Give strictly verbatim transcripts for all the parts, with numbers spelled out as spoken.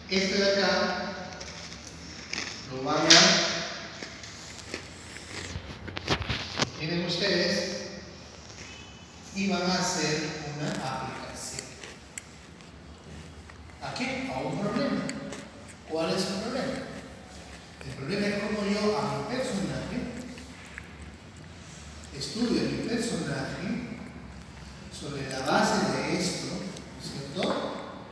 Esto de acá lo van a, lo tienen ustedes y van a hacer una aplicación. ¿A qué? A un problema. ¿Cuál es el problema? El problema es cómo yo a mi personaje estudio mi personaje sobre la base de esto, ¿cierto?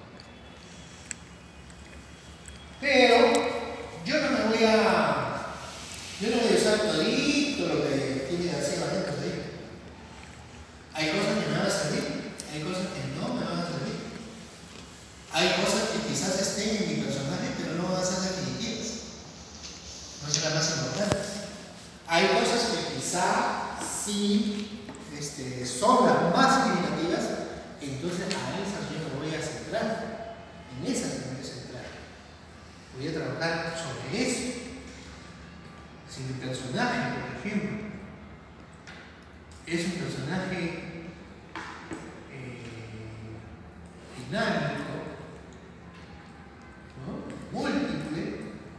Pero yo no me voy a yo no voy a usar todito lo que tiene García Barrientos ahí. Hay cosas que me van a servir, hay cosas que no me van a servir. Hay cosas que quizás estén en mi personaje, pero no van a ser definitivas. No serán más importantes. Hay cosas que quizá sí este, son las más significativas, entonces a esas yo me voy a centrar. En esas me voy a centrar. Voy a trabajar sobre eso. Si mi personaje, por ejemplo, es un personaje eh, dinámico, ¿no? Múltiple,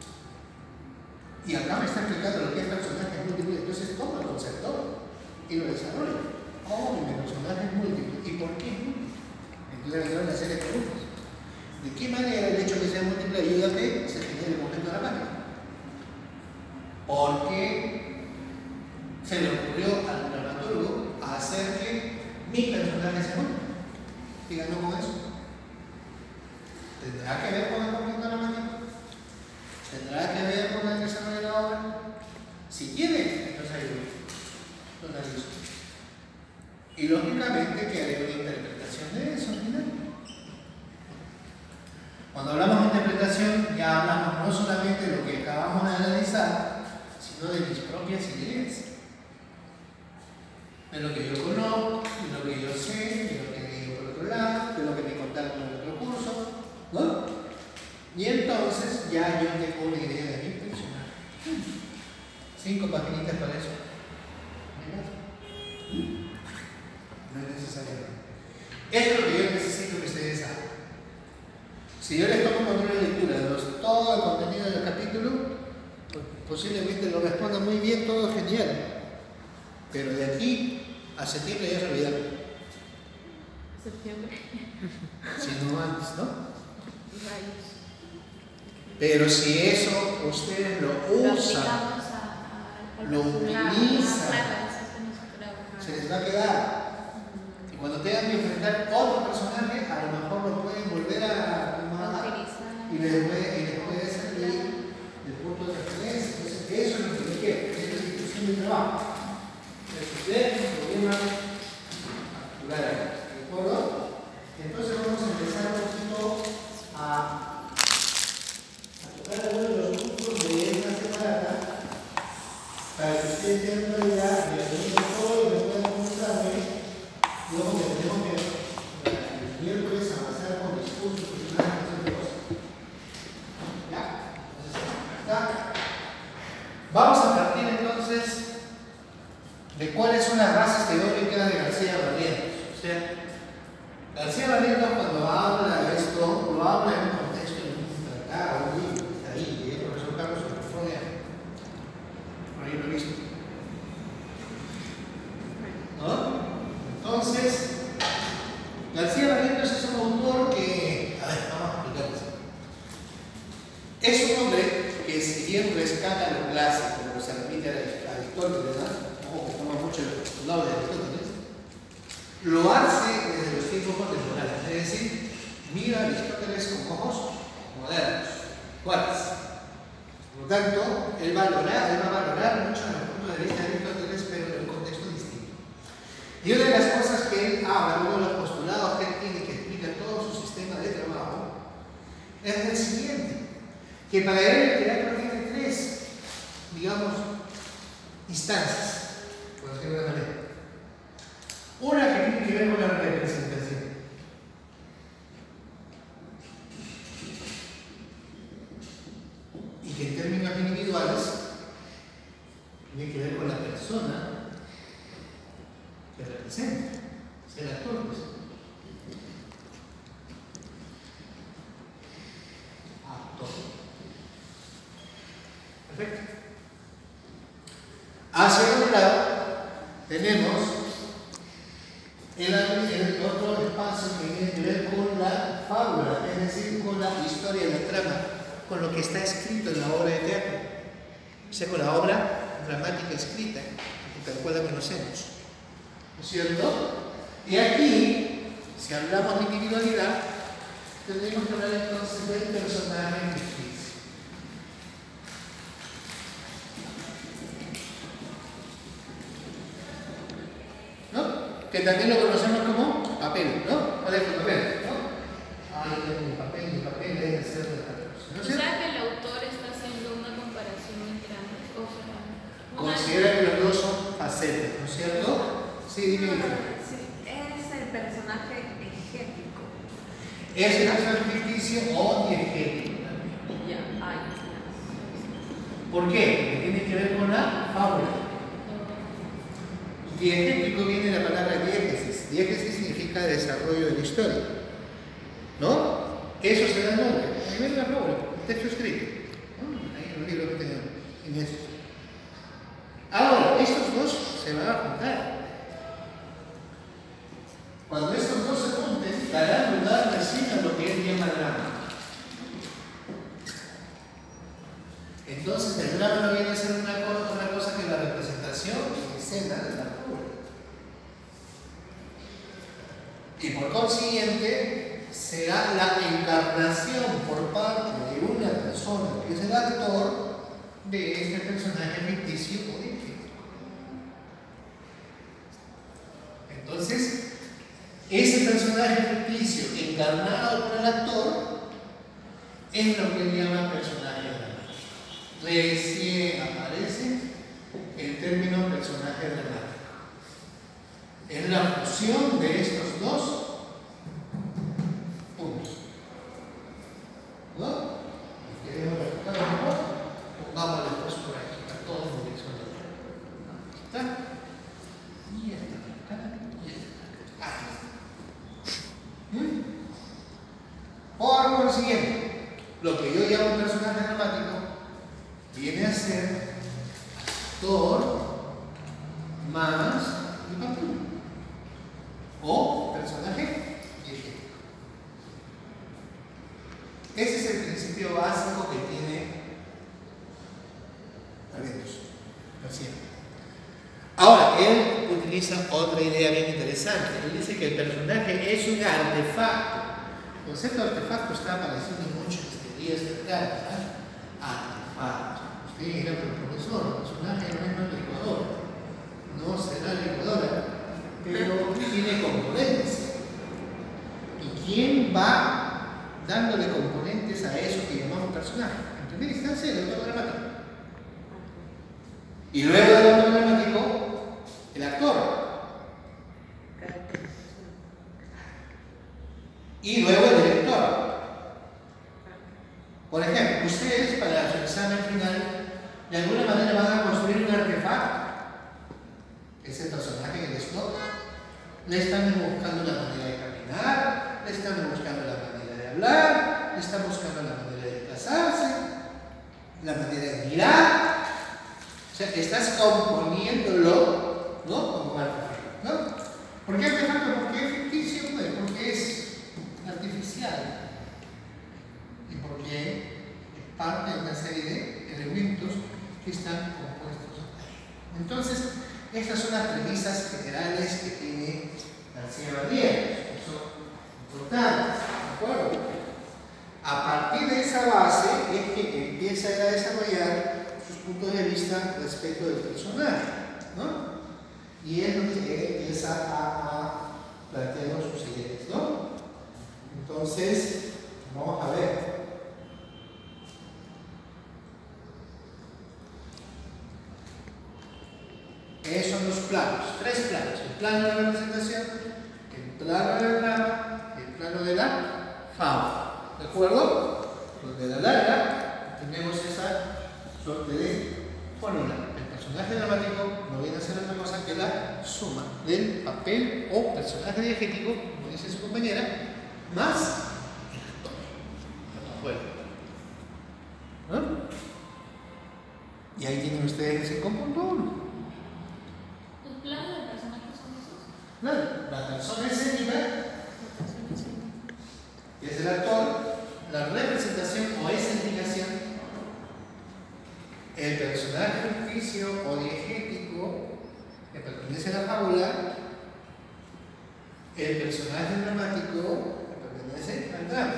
y acá me está explicando lo que es personaje múltiple, entonces tomo el concepto y lo desarrollo. ¿Cómo mi personaje es múltiple? ¿Y por qué es múltiple? Entonces me quedan una serie de preguntas. ¿De qué manera el hecho de que sea múltiple ayuda a que se genere el conjunto de la máquina? ¿Por qué se le ocurrió al dramaturgo hacer que mi personaje sea múltiple? Díganlo con eso. ¿Tendrá que ver con el conjunto de la máquina? ¿Tendrá que ver con el desarrollo de la obra? Si tiene, entonces ahí lo analizo. Y lógicamente que haré una interpretación de eso al final. Cuando hablamos de interpretación, ya hablamos no solamente de lo que acabamos de analizar, sino de mis propias ideas. De lo que yo conozco, de lo que yo sé, de lo que leí por otro lado, de lo que me contaron en el otro curso, ¿no? Y entonces ya yo tengo una idea de mi personaje. Cinco paginitas para eso. No es necesario. Esto es lo que yo necesito que ustedes hagan. Si yo les tomo control de lectura de los, todo el contenido del capítulo, pues posiblemente lo respondan muy bien, todo genial. Pero de aquí a septiembre ya se olvidaron. Septiembre. Si no antes, ¿no? Pero si eso ustedes lo usan, lo utilizan, se les va a quedar. Y cuando tengan que enfrentar otro personaje, a lo mejor lo pueden volver a utilizar y les puede, y les puede servir el punto de referencia. Entonces, eso es lo que yo quiero, es la institución de trabajo. Entonces, ustedes no problemas capturar ahí. ¿De acuerdo? Entonces, vamos a empezar un poquito a, a tocar algunos de los puntos de esta semana para que ustedes tengan una idea de lo que yo soy y me puedan comunicarme. Luego que tenemos que el miércoles avanzar con discursos y más de cosas. ¿Ya? Entonces, acá. Vamos a partir entonces de cuáles son las bases teóricas de García Barrientos. O sea, García Barrientos cuando habla de esto, lo habla en un contexto de un tratado, un libro que está ahí, el profesor Carlos Ortega. Por ahí lo he visto. ¿No? Entonces, García Barrientos es un autor que, a ver, vamos a explicarles. Es un hombre que, si bien rescata lo clásico, lo que se repite a Aristóteles, ¿verdad? Ojo, que toma mucho el lado de Aristóteles, lo hace desde los tiempos contemporáneos, es decir, mira a Aristóteles con ojos modernos, actuales. Por lo tanto, él va a valorar, él va a valorar mucho desde el punto de vista de Aristóteles, pero en un contexto distinto. Y una de las cosas que él habla, uno de los postulados que él tiene que explica todo su sistema de trabajo, es el siguiente, que para él el teatro tiene tres, digamos, instancias, por decirlo de una manera. Una que tiene que ver con la representación. Y que en términos individuales tiene que ver con la persona que representa, es el actor. Pues. Hacia un lado tenemos el, el otro espacio que tiene que ver con la fábula, es decir, con la historia, la trama, con lo que está escrito en la obra de teatro, o sea, con la obra dramática escrita, tal cual la conocemos, ¿no es cierto? Y aquí, si hablamos de individualidad, tendremos que hablar entonces del personaje ficticio. ¿No? Que también lo conocemos como papel, ¿no? ¿Cuál es tu papel? ¿No? Ah, yo tengo mi papel, mi papel debe ser de la cosa. ¿No? O sea que el autor está haciendo una comparación entre ambos. O sea, considera que los dos son facetas, ¿no es cierto? Sí, dime. Sí, es el personaje diegético. Es el personaje ficticio o diegético. Ya, ay, ¿Por qué? Porque tiene que ver con la fábula. Diegético viene de la palabra diégesis. Diégesis significa desarrollo de la historia. ¿No? Eso se da el nombre. A nivel de la fábula, el texto escrito. ¿No? Ahí en los libros que tenemos. En eso. Ahora, estos dos se van a juntar. Cuando estos dos se junten, darán lugar recién a lo que él llama drama. Entonces, el drama no viene a ser una cosa, otra cosa que la representación en escena de la figura. Y por consiguiente, será la encarnación por parte de una persona que es el actor de este personaje ficticio o diegético. Entonces, ese personaje ficticio encarnado por el actor es lo que él llama personaje dramático. Recién aparece el término personaje dramático. Es la fusión de estos dos puntos. ¿No? ¿Queremos replicar un poco? Pongamos después por aquí, a todos los que son de ¿está? Y esta acá, y esta acá. Ahí está. ¿Mm? Por consiguiente, lo que yo llamo personaje dramático viene a ser actor más el papel. O personaje diegético. Ese es el principio básico que tiene Talentos. Ahora, él utiliza otra idea bien interesante. Él dice que el personaje es un artefacto. El concepto de artefacto está apareciendo en muchas teorías teatrales. ¿eh? Artefacto. Usted era el profesor, el personaje no es una licuadora. No será licuadora, pero tiene componentes. ¿Y quién va dándole componentes a eso que llamamos personaje? En primera instancia, el autor dramático. Y luego del autor dramático, el actor. Y luego el director. Por ejemplo, ustedes para su examen final, de alguna manera van a construir un artefacto. Ese personaje que les toca. Le están buscando la manera de caminar, le están buscando la manera de hablar, le están buscando la manera de desplazarse, la manera de mirar. O sea, estás componiéndolo, ¿no? Como artefacto, ¿no? ¿Por qué artefacto? Porque es ficticio, pues, porque es artificial. Y porque es parte de una serie de elementos que están compuestos. Entonces, estas son las premisas generales que tiene García Barbier, que son importantes, ¿de acuerdo? A partir de esa base es que empieza a desarrollar sus puntos de vista respecto del personaje, ¿no? Y es donde él empieza a, a plantear sus ideas, ¿no? Entonces, vamos a ver. Esos son los planos, tres planos: el plano de la representación, el plano del drama y el plano de la fábula. ¿De acuerdo? Donde la larga tenemos esa suerte de fórmula. El personaje dramático no viene a ser otra cosa que la suma del papel o personaje diegético, como dice su compañera, más el actor. ¿De acuerdo? ¿No? Y ahí tienen ustedes el cinco punto uno. es el actor, la representación o escenificación, el personaje ficticio o diegético que pertenece a la fábula, el personaje dramático que pertenece al drama.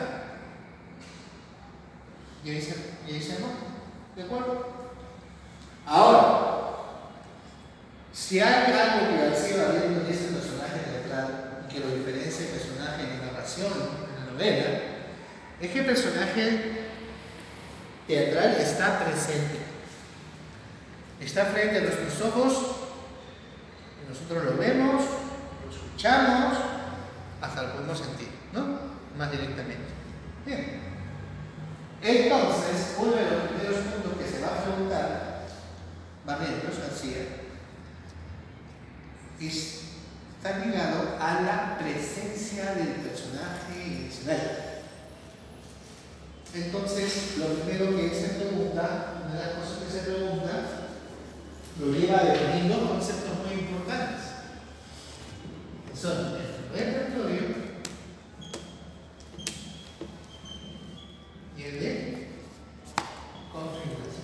¿Y ahí se, y ahí se llama? ¿De acuerdo? Ahora, si hay algo que García Valero dice el personaje teatral y que lo diferencia el personaje en la narración, en la novela, es que el personaje teatral está presente. Está frente a nuestros ojos, y nosotros lo vemos, lo escuchamos, hasta lo podemos sentir, ¿no? Más directamente. Bien. Entonces, uno de los primeros puntos que se va a preguntar, Barrientos García, está ligado a la presencia del personaje en el escenario. Entonces, lo primero que se pregunta, una de las cosas que se pregunta, lo lleva a definir dos conceptos muy importantes. Son el repertorio y el de configuración.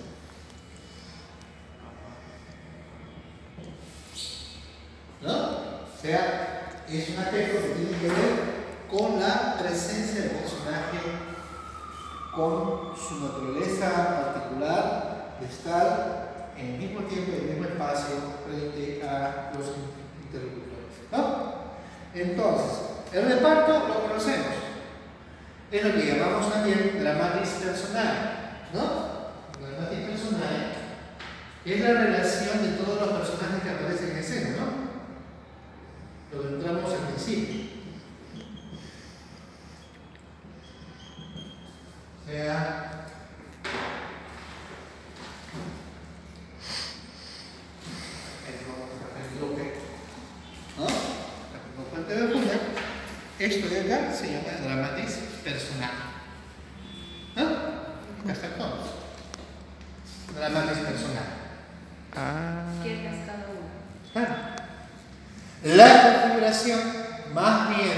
¿No? O sea, es un aspecto que tiene que ver con la presencia del personaje, con su naturaleza particular de estar en el mismo tiempo y en el mismo espacio frente a los interlocutores, ¿no? Entonces, el reparto lo conocemos. Es lo que llamamos también dramatis personae, ¿no? Dramatis personae es la relación de todos los personajes que aparecen en escena, ¿no? Lo que encontramos al principio. O sea, esto de acá se llama dramatis personae. ¿No? Acá están todos. Dramatis personae. Ah. ¿Quién es cada uno? Claro. La configuración más bien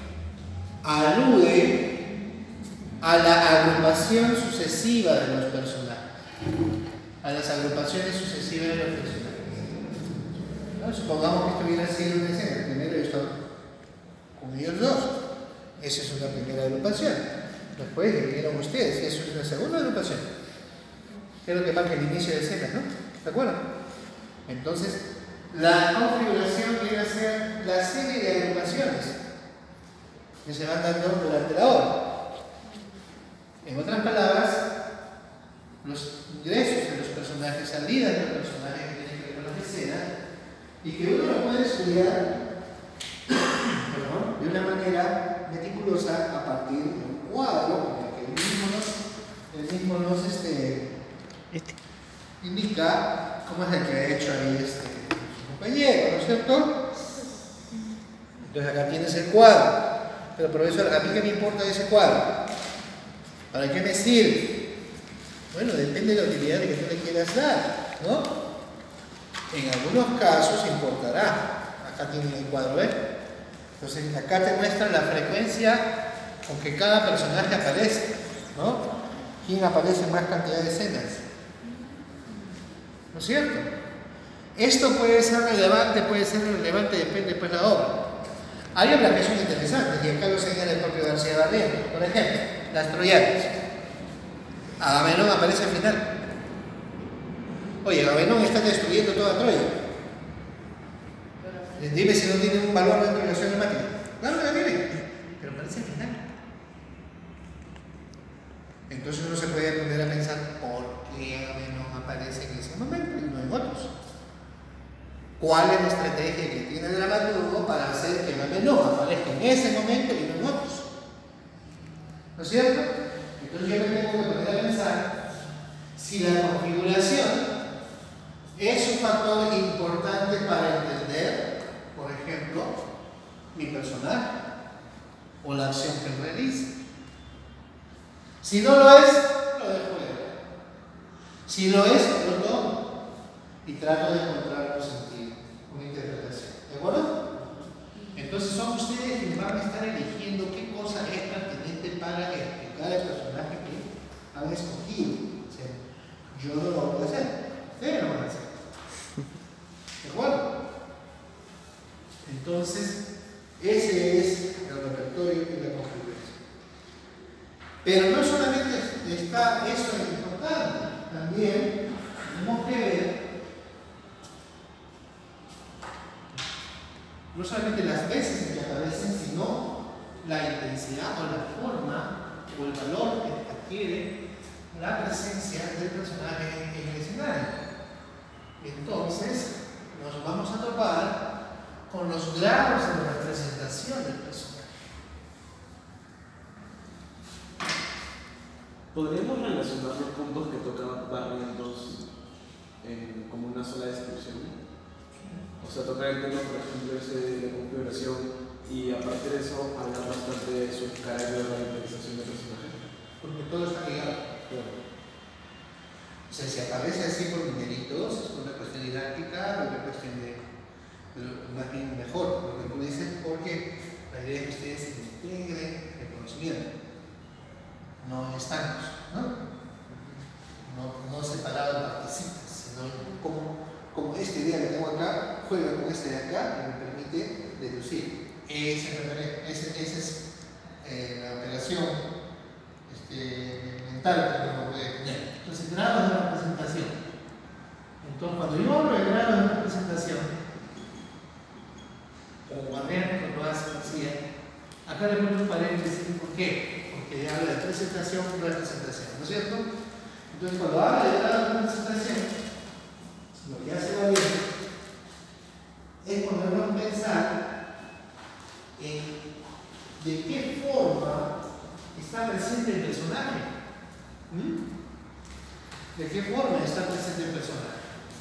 alude a la agrupación sucesiva de los personajes. A las agrupaciones sucesivas de los personajes. ¿No? Supongamos que estuviera siendo una escena. Primero esto. Con ellos dos. Esa es una primera agrupación. Después vieron ustedes, y eso es una segunda agrupación. Es lo que marca el inicio de escena, ¿no? ¿De acuerdo? Entonces, la configuración viene a ser la serie de agrupaciones que se van dando durante la obra. En otras palabras, los ingresos de los personajes, salidas de los personajes que tienen que ver con las escenas, y que uno lo puede estudiar de una manera meticulosa a partir de un cuadro en el que el mismo nos, el mismo nos este, este. indica cómo es el que ha hecho ahí este, su compañero, ¿no es cierto? Entonces acá tienes el cuadro. Pero profesor, ¿a mí qué me importa ese cuadro? ¿Para qué me sirve? Bueno, depende de la utilidad que tú le quieras dar, ¿no? En algunos casos importará. Acá tienen el cuadro, ¿ves? Entonces acá te muestra la frecuencia con que cada personaje aparece, ¿no? ¿Quién aparece en más cantidad de escenas? ¿No es cierto? Esto puede ser relevante, puede ser irrelevante, depende pues de la obra. Hay obras que son interesantes y acá lo señala el propio García Barrientos. Por ejemplo, las Troyanas. Agamenón aparece al final. Oye, Agamenón está destruyendo toda Troya. Dime si no tiene un valor dentro de la acción dramática. Claro que la tiene, pero aparece al final. Entonces uno se puede poner a pensar por qué Agamenón aparece en ese momento y no en otros. ¿Cuál es la estrategia que tiene el dramaturgo para hacer que Agamenón aparezca en ese momento y no en otros? ¿No es cierto? Entonces yo me tengo que poner a pensar si la configuración es un factor importante para entender, por ejemplo, mi personaje o la acción que realiza. Si no lo es, lo dejo de ver. Si lo es, lo tomo y trato de encontrar un sentido, una interpretación. ¿De acuerdo? Entonces son ustedes quienes van a estar eligiendo qué cosa es pertinente para Pero no solamente está eso importante, también tenemos que ver no solamente las veces en que aparecen, sino la intensidad o la forma o el valor que adquiere la presencia del personaje en el escenario. Entonces, nos vamos a topar con los grados de representación del personaje. ¿Podríamos relacionar los puntos que tocan Barrientos en, como una sola descripción? O sea, tocar el tema, por ejemplo, ese de la configuración y a partir de eso hablar bastante de su carácter de revitalización del personaje. Porque todo está ligado. Claro. O sea, si aparece así por numeritos, es una cuestión didáctica, una cuestión de, de más bien mejor, lo que tú dices, porque la idea es que ustedes integren el conocimiento, no en estancos, ¿no? No, no separado en partecitas, sino como, como esta idea que tengo acá juega con esta de acá y me permite deducir. Esa es, esa es eh, la operación este, mental que uno puede tener. Entonces, grados de representación. Entonces, cuando yo hablo de grados de representación, como Barrientos lo hace, decía, acá le pongo un paréntesis, ¿por qué? Porque habla de presentación y representación, ¿no es cierto? Entonces, cuando habla de grado de representación, lo que hace Barrientos es ponernos a pensar en de qué forma está presente el personaje. ¿Mm? ¿De qué forma está presente el personaje?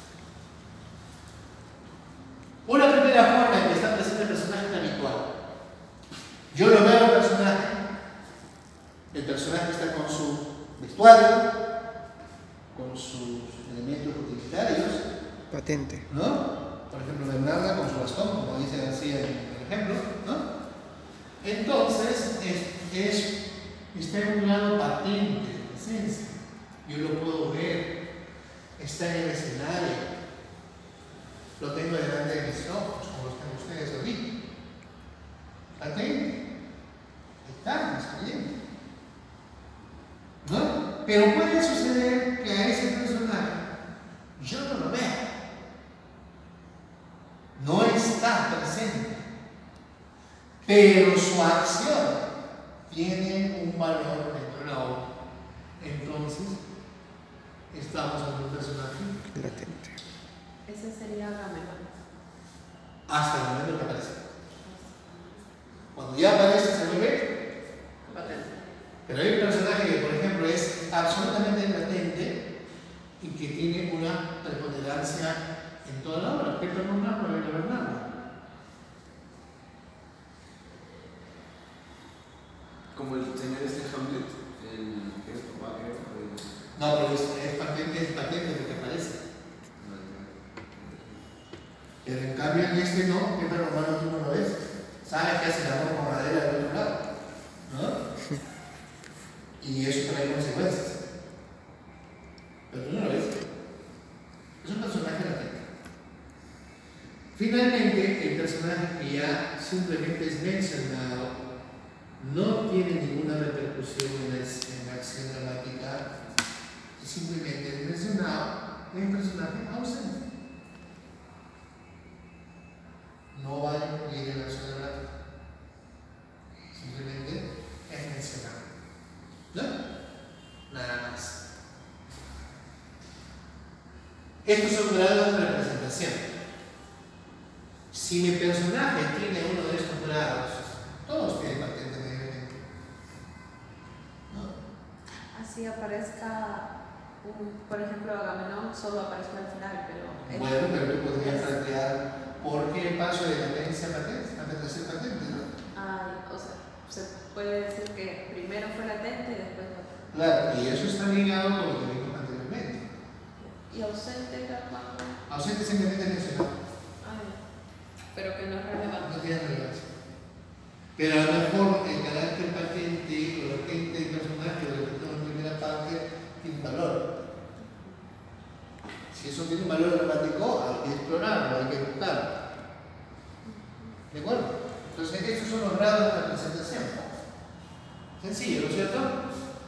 Una primera forma en que está presente el personaje es habitual. Yo lo veo al personaje, el personaje está con su vestuario, con sus elementos utilitarios. Patente. ¿No? Por ejemplo, Bernarda con su bastón, como dice García en el ejemplo, ¿no? Entonces, es, es, está en un grado patente de presencia. Yo lo puedo ver, está en el escenario, lo tengo delante de mis ojos, como los tienen ustedes ahorita. Patente, está, está bien. ¿No? Pero puede suceder que a ese personaje yo no lo vea. No está presente, pero su acción tiene un valor dentro de la obra. Entonces, estamos en un personaje Latente. Ese sería Agamenón. hasta el momento que aparece. Cuando ya aparece, se vuelve Patente. Pero hay un personaje que, por ejemplo, es absolutamente latente y que tiene una preponderancia en toda la obra. ¿Qué nombre por el Bernardo? Como el señor este Hamlet, el que es papá, creo. El... No, pero es, es patente, es patente lo que aparece. Pero en cambio en este no, que pero hermano tú no lo ves. Sabes que hace el amor con madera del otro lado, ¿no? Y eso trae consecuencias. Pero tú no lo ves. Es un personaje latente. Finalmente, el personaje que ya simplemente es mencionado no tiene ninguna repercusión en la, en la acción dramática, simplemente es mencionado, es un personaje ausente. No va a incluir en la acción dramática, simplemente es mencionado. ¿No? Nada más. Estos son grados de representación. Si mi personaje tiene uno de estos grados, todos tienen patente mediamente. ¿No? Así aparezca, un, por ejemplo, Agamenón solo aparezca al final, pero... Bueno, pero tú podrías plantear por qué el paso de latencia a patente, a ser patente, ¿no? Ah, o sea, se puede decir que primero fue latente y después no. Claro, y eso está ligado con lo que vimos anteriormente. ¿Y ausente era cuando? Ausente simplemente mencionado. Ah, ya. Pero que no es relevante. No tiene relevancia. Pero a lo mejor el carácter patente o latente del personaje, lo que tenemos en primera parte, tiene un valor. Si eso tiene un valor dramático, hay que explorarlo, hay que buscarlo. ¿De acuerdo? Entonces, estos son los grados de representación. Sencillo, ¿no es cierto?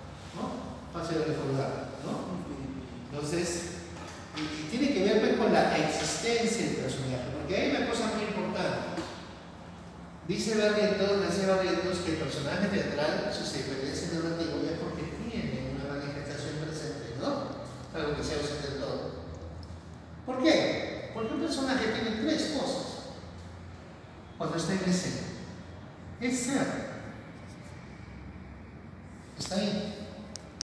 fácil de recordar, ¿no? Entonces, y, y tiene que ver pues, con la existencia del personaje, porque hay una cosa muy importante. Dice Barrientos, decía Barrientos que el personaje teatral, sus diferencias narrativas es porque tiene una manifestación presente, ¿no? Algo que se ausente del todo. ¿Por qué? Porque un personaje tiene tres cosas cuando está en escena. Es ser. ¿Está ahí?